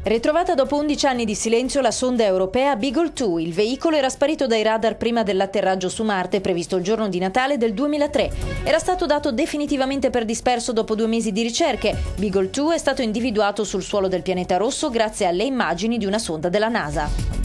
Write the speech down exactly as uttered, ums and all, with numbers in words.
Ritrovata dopo undici anni di silenzio la sonda europea Beagle due, il veicolo era sparito dai radar prima dell'atterraggio su Marte previsto il giorno di Natale del duemilatré. Era stato dato definitivamente per disperso dopo due mesi di ricerche. Beagle due è stato individuato sul suolo del pianeta rosso grazie alle immagini di una sonda della NASA.